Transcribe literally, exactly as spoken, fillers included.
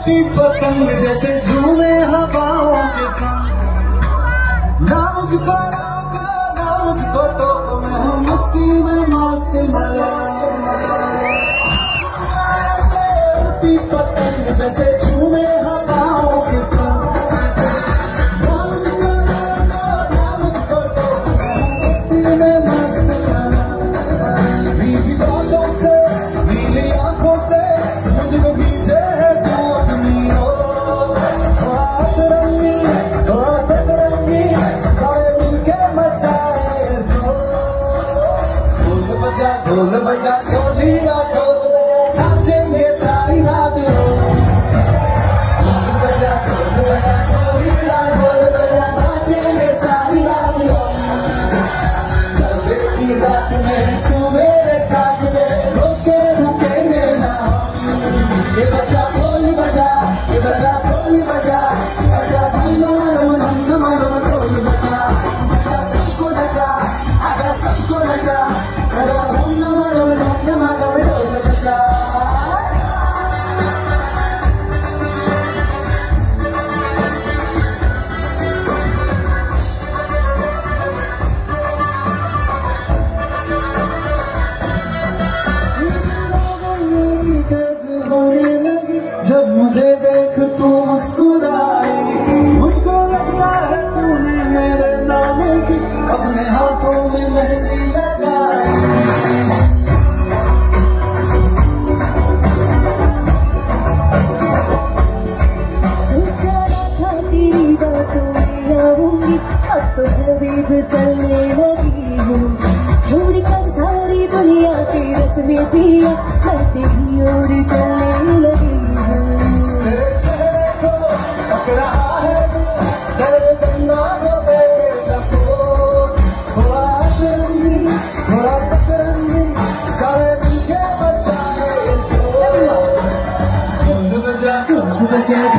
उड़ती पतंग जैसे झूमे हवाओं के संग। ना मुझको रोको ना मुझको टोको, मैं हूँ मस्ती में मस्त मला। उड़ती पतंग जैसे झूमे हवाओं के संग। ना मुझको रोको ना मुझको टोको, मैं हूँ मस्ती में मस्त मला। भीगी बातों से नीली आंखों से मुझको भीजे है तू अपनी ओर। हाथ रंगी हाथ रंगी सारे मिलके मचाए शोर। ढोल बजा ढोल बजा ढोली ना ढोल नाचेंगे सारी रात। ढोल बजा ढोल बजा ढोली ना ढोल बजा नाचेंगे सारी रात। कल की रात में तू मेरे साथ में रोके रुकेंगे ना। ये बजा ढोल बजा ये बजा ढोल बजा बजा धन्नो धन्नो ढोल बजा। बजा सबको नचा आजा सबको नचा बजा धन्नो धन्नो ढोल बजा। जब मुझे देख तू मुस्कुराई, मुझको लगता है तूने मेरे नाम की अपने हाथों में मेहंदी लगाई। सोचा था तेरी बातों में आऊंगी, अब तो हबीब चलने लगी हूँ। छोड़ कर सारी दुनिया के रस में पिया मैं तेरी ओर चलने लगी हूँ। तेरे चेहरे को पकड़ा है तेरे चंदा को देखे सबको। थोड़ा सतरंगी थोड़ा सतरंगी सारे दिल के बचाए शोर। ढोल बजा ढोल बजा